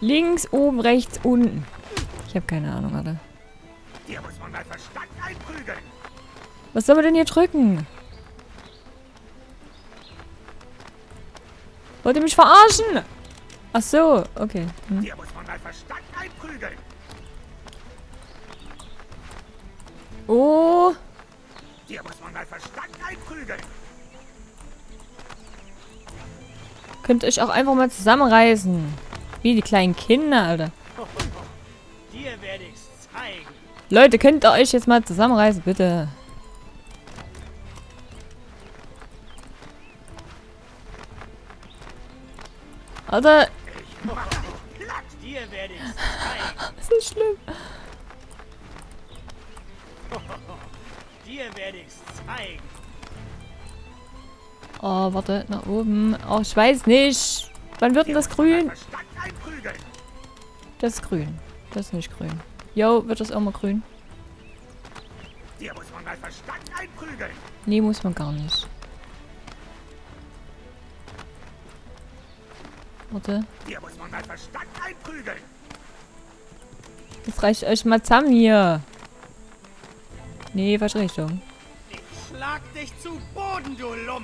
Links, oben, rechts, unten. Ich habe keine Ahnung, Alter. Hier muss man mal Verstand einprügeln. Was soll man denn hier drücken? Wollt ihr mich verarschen? Ach so, okay. Hm. Hier muss man mal Verstand einprügeln. Oh. Hier muss man mal Verstand einprügeln. Könnt ihr euch auch einfach mal zusammenreißen. Wie die kleinen Kinder, Alter. Dir werde ich's zeigen. Leute, könnt ihr euch jetzt mal zusammenreißen, bitte. Alter, Ich mach dich platt. Dir werde ich's zeigen. das ist schlimm. Dir werde ich's zeigen. Oh, warte, nach oben. Oh, ich weiß nicht. Wann wird denn das grün? Verstand einprügeln. Das ist grün. Das ist nicht grün. Jo, wird das auch mal grün? Hier muss man mal Verstand einprügeln. Nee, muss man gar nicht. Warte. Hier muss man mal Verstand einprügeln. Jetzt reicht euch mal zusammen hier. Nee, falsche Richtung. Ich schlag dich zu Boden, du Lump.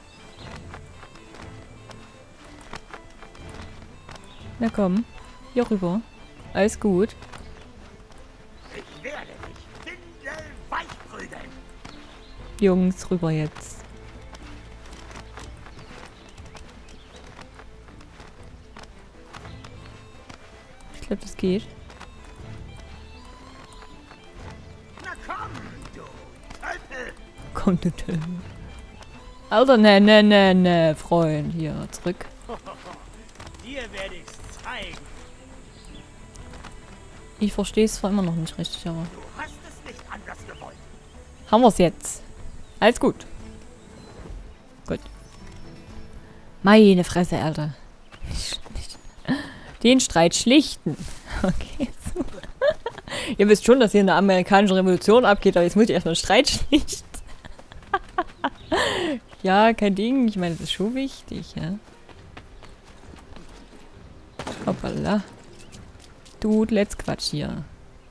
Na komm. Hier rüber. Alles gut. Ich werde dich windelweich prügeln. Jungs, rüber jetzt. Ich glaube, das geht. Na komm, du Tölpel. Komm, du Tölpel. Alter, ne, Freund. Hier, zurück. Dir werde ich's zeigen. Ich verstehe es zwar immer noch nicht richtig, aber... Du hast es nicht anders gewollt. Haben wir es jetzt. Alles gut. Gut. Meine Fresse, Alter. Den Streit schlichten. Okay, super. Ihr wisst schon, dass hier eine amerikanische Revolution abgeht, aber jetzt muss ich erstmal einen Streit schlichten. Ja, kein Ding. Ich meine, das ist schon wichtig, ja. Hoppala. Dude, let's Quatsch hier.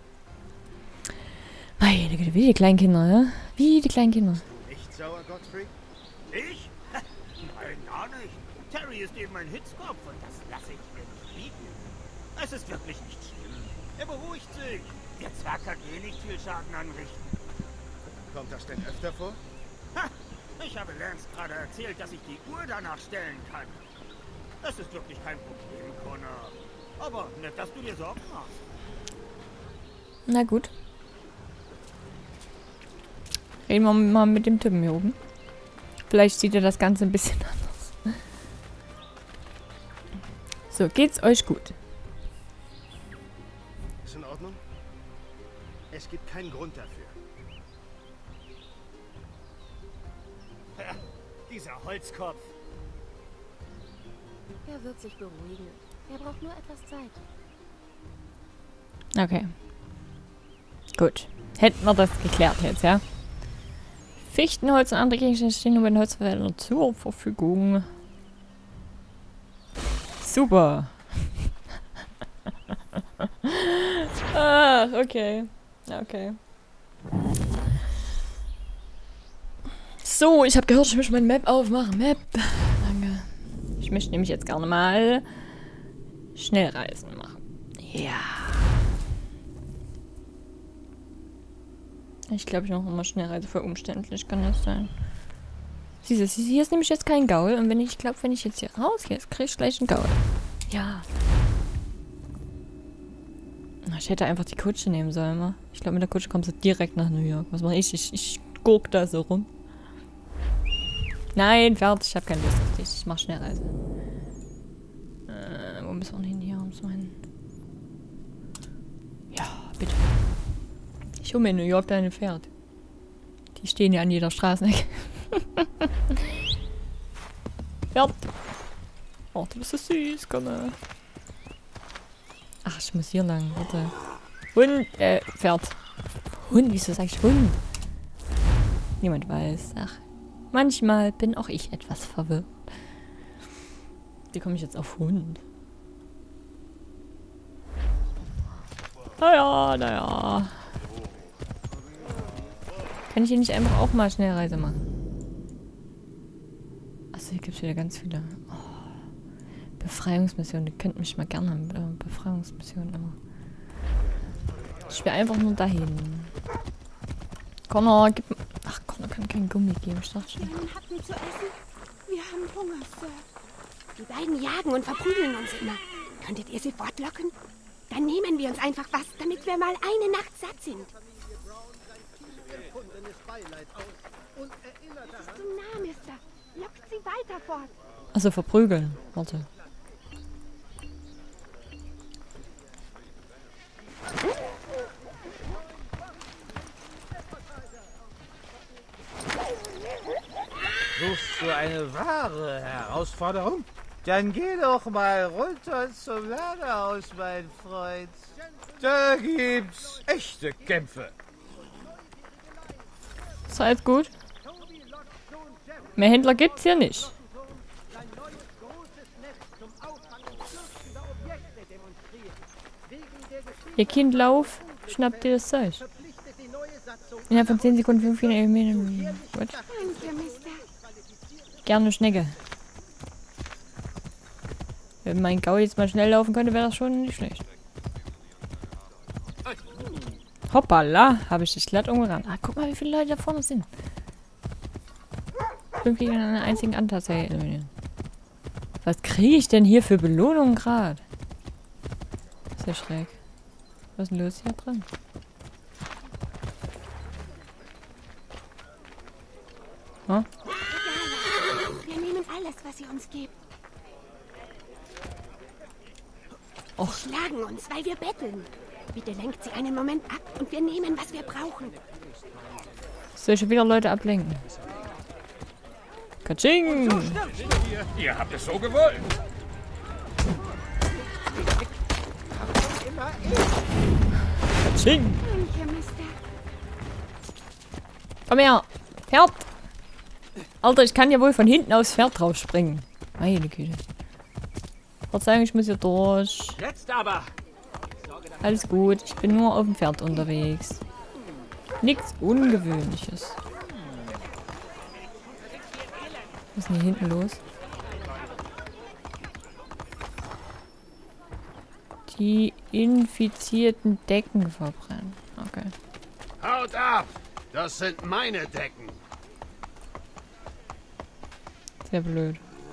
Meine Güte, wie die kleinen Kinder, ja? Wie die kleinen Kinder. Nicht sauer, Godfrey? Ich? Nein, gar nicht. Terry ist eben ein Hitzkopf und das lasse ich mir nicht bieten. Es ist wirklich nicht schlimm. Er beruhigt sich. Der Zwerg kann eh nicht viel Schaden anrichten. Kommt das denn öfter vor? Ha! Ich habe Lance gerade erzählt, dass ich die Uhr danach stellen kann. Das ist wirklich kein Problem, Connor. Aber nett, dass du dir Sorgen machst. Na gut. Reden wir mal mit dem Typen hier oben. Vielleicht sieht er das Ganze ein bisschen anders. So, geht's euch gut? Ist in Ordnung? Es gibt keinen Grund dafür. Ja, dieser Holzkopf. Er wird sich beruhigen. Er braucht nur etwas Zeit. Okay. Gut. Hätten wir das geklärt jetzt, ja? Fichtenholz und andere Gegenstände stehen nur bei den Holzverwaltern zur Verfügung. Super. Ah, okay. Okay. So, ich habe gehört, ich möchte meine Map aufmachen. Map. Danke. Ich möchte nämlich jetzt gerne mal Schnellreisen machen. Ja. Ich glaube, ich mache immer Schnellreise für umständlich, kann das sein. Siehst du, hier ist nämlich jetzt kein Gaul. Und wenn ich glaube, wenn ich jetzt hier rausgehe, kriege ich gleich einen Gaul. Ja. Ich hätte einfach die Kutsche nehmen sollen, wa? Ich glaube, mit der Kutsche kommst du direkt nach New York. Was mache ich? Ich guck da so rum. Nein, fertig. Ich habe keine Lust auf dich. Ich mache Schnellreise. Wo müssen wir hin? Hier müssen wir hin. Ja, bitte. Ich hole mir in New York deine Pferd. Die stehen ja an jeder Straßenecke. Pferd. Oh, du bist so süß, komm mal. Ach, ich muss hier lang, warte. Hund, Pferd. Hund, wieso sag ich Hund? Niemand weiß. Ach, manchmal bin auch ich etwas verwirrt. Wie komme ich jetzt auf Hund? Naja. Kann ich hier nicht einfach auch mal Schnellreise machen? Achso, hier gibt es wieder ganz viele. Oh. Befreiungsmissionen. Ihr könnt mich mal gerne haben mit Befreiungsmissionen immer. Ich will einfach nur dahin. Connor, gib mir... Ach, Connor kann kein Gummi geben. Ich dachte schon. Wir hatten zu essen. Wir haben Hunger, Sir. Die beiden jagen und verprügeln uns immer. Könntet ihr sie fortlocken? Dann nehmen wir uns einfach was, damit wir mal eine Nacht satt sind. Es ist zu nah, Mister. Lockt sie weiter fort. Also verprügeln. Warte. Suchst du eine wahre Herausforderung? Dann geh doch mal runter zum Lagerhaus, mein Freund. Da gibt's echte Kämpfe. Ist alles gut? Mehr Händler gibt's hier nicht. Ihr Kind, lauf, schnappt dir das Zeug. Innerhalb von 10 Sekunden 5 Elemente. Gut. Gerne Schnecke. Wenn mein Gau jetzt mal schnell laufen könnte, wäre das schon nicht schlecht. Hoppala, habe ich dich glatt umgerannt. Ah, guck mal, wie viele Leute da vorne sind. 5 gegen einen einzigen Antaster eliminieren. Was kriege ich denn hier für Belohnungen gerade? Ist ja schräg. Was ist denn los hier drin? Hm? Wir nehmen alles, was ihr uns gebt. Och. Sie schlagen uns, weil wir betteln. Bitte lenkt sie einen Moment ab und wir nehmen, was wir brauchen. Soll ich schon wieder Leute ablenken? Katsching! Ihr habt es so gewollt. Katsching! Danke, Mister. Komm her! Pferd! Alter, ich kann ja wohl von hinten aufs Pferd draufspringen. Meine Güte. Verzeihung, ich muss hier durch. Jetzt aber! Alles gut, ich bin nur auf dem Pferd unterwegs. Nichts Ungewöhnliches. Was ist denn hier hinten los? Die infizierten Decken verbrennen. Okay. Haut ab! Das sind meine Decken. Sehr blöd.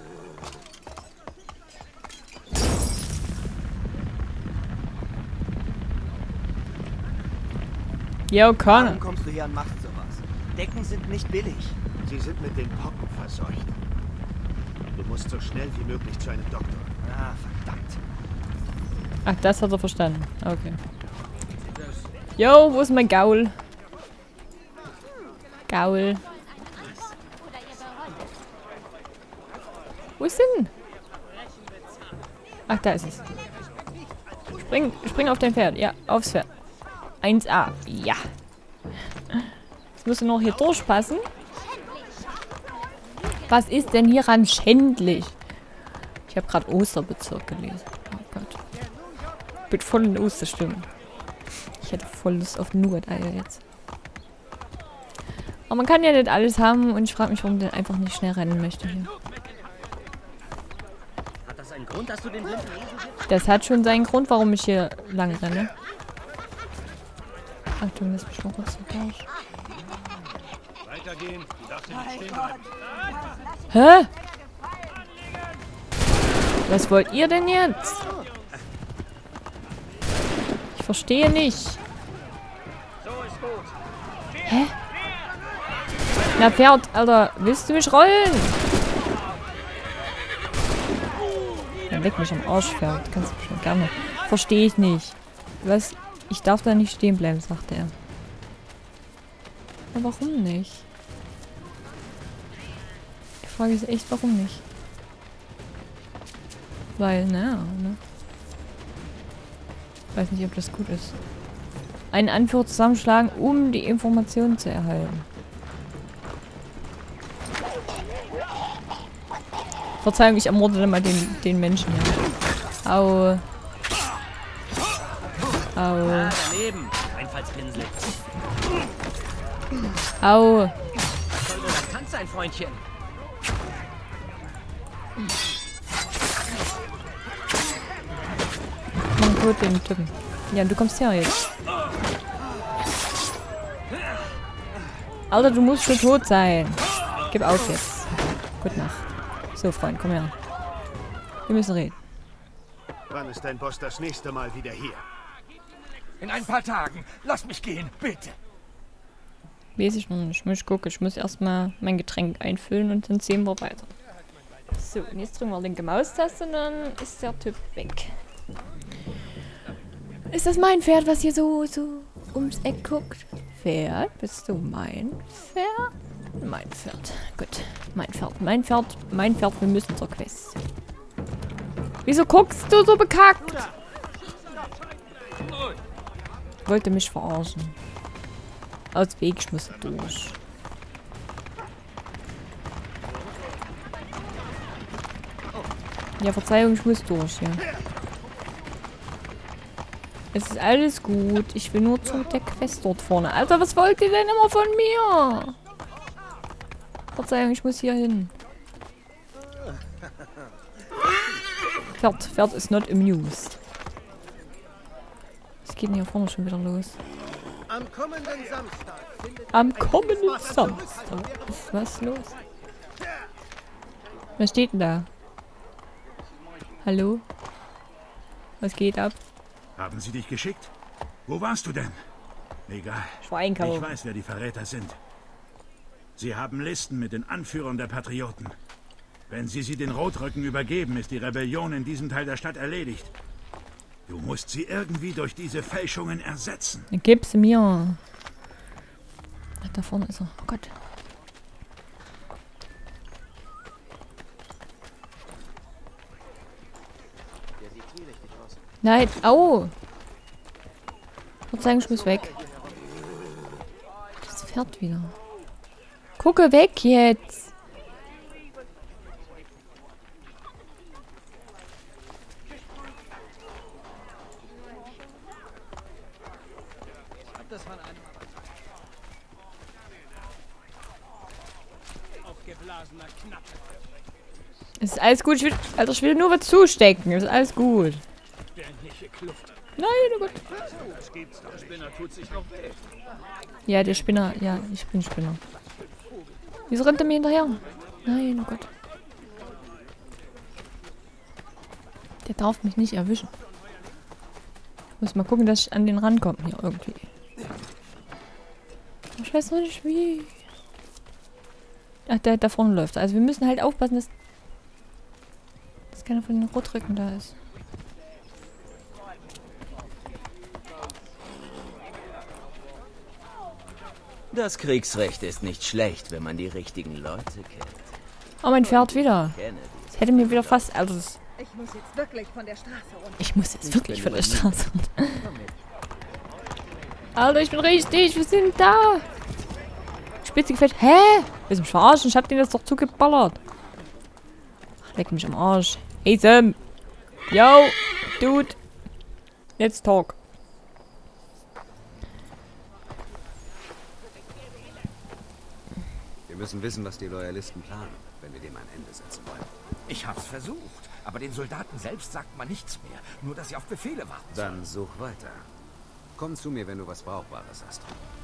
Jo, Connor. Warum kommst du her und machst sowas? Decken sind nicht billig. Sie sind mit den Pocken verseucht. Du musst so schnell wie möglich zu einem Doktor. Ah, verdammt. Ach, das hat er verstanden. Okay. Jo, wo ist mein Gaul? Gaul. Wo ist denn? Ach, da ist es. Spring auf dein Pferd. Ja, aufs Pferd. 1A. Ja. Jetzt musst du noch hier durchpassen. Was ist denn hieran schändlich? Ich habe gerade Osterbezirk gelesen. Oh Gott. Ich bin voll in Osterstimmung. Ich hätte voll Lust auf Nougat-Eier jetzt. Aber man kann ja nicht alles haben und ich frage mich, warum der einfach nicht schnell rennen möchte hier. Hat das einen Grund, dass du den blinden Esel bist? Das hat schon seinen Grund, warum ich hier lang renne. Achtung, lass mich mal kurz hier durch. Weitergehen. Du darfst hier nicht stehen bleiben. Hä? Was wollt ihr denn jetzt? Ich verstehe nicht. Hä? Na Pferd, Alter, willst du mich rollen? Dann leck mich am Arsch, Pferd. Kannst du schon gerne. Verstehe ich nicht. Was? Ich darf da nicht stehen bleiben, sagt er. Aber warum nicht? Die Frage ist echt, warum nicht? Weil, naja, ne? Ich weiß nicht, ob das gut ist. Einen Anführer zusammenschlagen, um die Informationen zu erhalten. Verzeihung, ich ermorde dann mal den Menschen hier. Au. Au. Ah, daneben. Einfallspinsel. Au. Was soll wohl ein Tanz sein, Freundchen? Mach tot den Typen. Ja, du kommst her jetzt. Alter, du musst schon tot sein. Gib auf jetzt. Gute Nacht. So, Freund, komm her. Wir müssen reden. Wann ist dein Boss das nächste Mal wieder hier? In ein paar Tagen. Lass mich gehen, bitte. Weiß ich noch nicht. Ich muss gucken. Ich muss erstmal mein Getränk einfüllen und dann sehen wir weiter. So, und jetzt drücken wir linke Maustaste und dann ist der Typ weg. Ist das mein Pferd, was hier so ums Eck guckt? Pferd? Bist du mein Pferd? Mein Pferd. Gut. Mein Pferd. Wir müssen zur Quest. Wieso guckst du so bekackt? Wollte mich verarschen. Aus Weg, ich muss durch. Ja, Verzeihung, ich muss durch, ja. Es ist alles gut. Ich will nur zu der Quest dort vorne. Alter, was wollt ihr denn immer von mir? Verzeihung, ich muss hier hin. Pferd ist not amused. Was geht denn hier vorne schon wieder los? Am kommenden Samstag. Am kommenden Samstag. Ist was los? Was steht denn da? Hallo? Was geht ab? Haben sie dich geschickt? Wo warst du denn? Egal. Ich war einkaufen. Ich weiß, wer die Verräter sind. Sie haben Listen mit den Anführern der Patrioten. Wenn sie den Rotröcken übergeben, ist die Rebellion in diesem Teil der Stadt erledigt. Du musst sie irgendwie durch diese Fälschungen ersetzen. Dann gib sie mir. Ach, da vorne ist er. Oh Gott. Nein, au! Verzeihung, ich muss weg. Das Pferd wieder. Gucke weg jetzt! Es ist alles gut, Alter, ich will nur was zustecken. Es ist alles gut. Nein, oh Gott. Ja, der Spinner. Ja, ich bin Spinner. Wieso rennt er mir hinterher? Nein, oh Gott. Der darf mich nicht erwischen. Ich muss mal gucken, dass ich an den rankomme hier irgendwie. Ich weiß noch nicht wie. Ach, der da vorne läuft. Also wir müssen halt aufpassen, dass keiner von den Rotrücken da ist. Das Kriegsrecht ist nicht schlecht, wenn man die richtigen Leute kennt. Oh, mein Pferd wieder. Das hätte mir wieder fast... Also ich muss jetzt wirklich von der Straße runter. Ich muss jetzt wirklich von der Straße runter. Alter, ich bin richtig. Wir sind da. Spitze gefällt. Hä? Willst du mich verarschen? Ich hab den jetzt doch zugeballert. Ach, leck mich am Arsch. Hey, Sam. Yo, Dude. Let's talk. Wir müssen wissen, was die Loyalisten planen, wenn wir dem ein Ende setzen wollen. Ich hab's versucht, aber den Soldaten selbst sagt man nichts mehr. Nur, dass sie auf Befehle warten. Dann such weiter. Komm zu mir, wenn du was Brauchbares hast.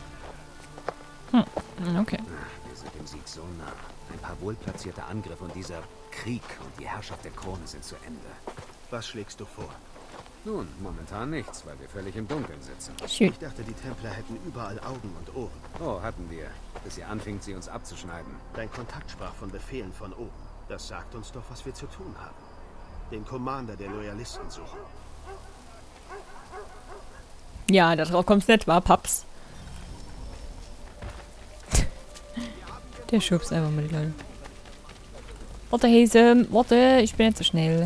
Okay. Wir sind dem Sieg so nah. Ein paar wohlplatzierte Angriffe und dieser Krieg und die Herrschaft der Krone sind zu Ende. Was schlägst du vor? Nun, momentan nichts, weil wir völlig im Dunkeln sitzen. Schön. Ich dachte, die Templer hätten überall Augen und Ohren. Oh, hatten wir. Bis ihr anfingt, sie uns abzuschneiden. Dein Kontakt sprach von Befehlen von oben. Das sagt uns doch, was wir zu tun haben. Den Commander der Loyalisten suchen. Ja, darauf kommt's nicht, war Paps. Der schubst einfach mal die Leute. Warte, Häse, warte, ich bin nicht so schnell.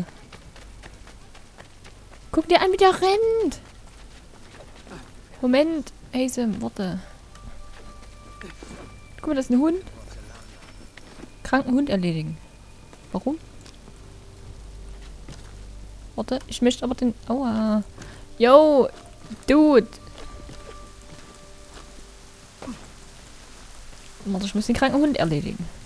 Guck dir an, wie der rennt. Moment, Häse, warte. Guck mal, das ist ein Hund. Kranken Hund erledigen. Warum? Warte, ich möchte aber den... Aua. Yo, Dude. Warte, ich muss den kranken Hund erledigen.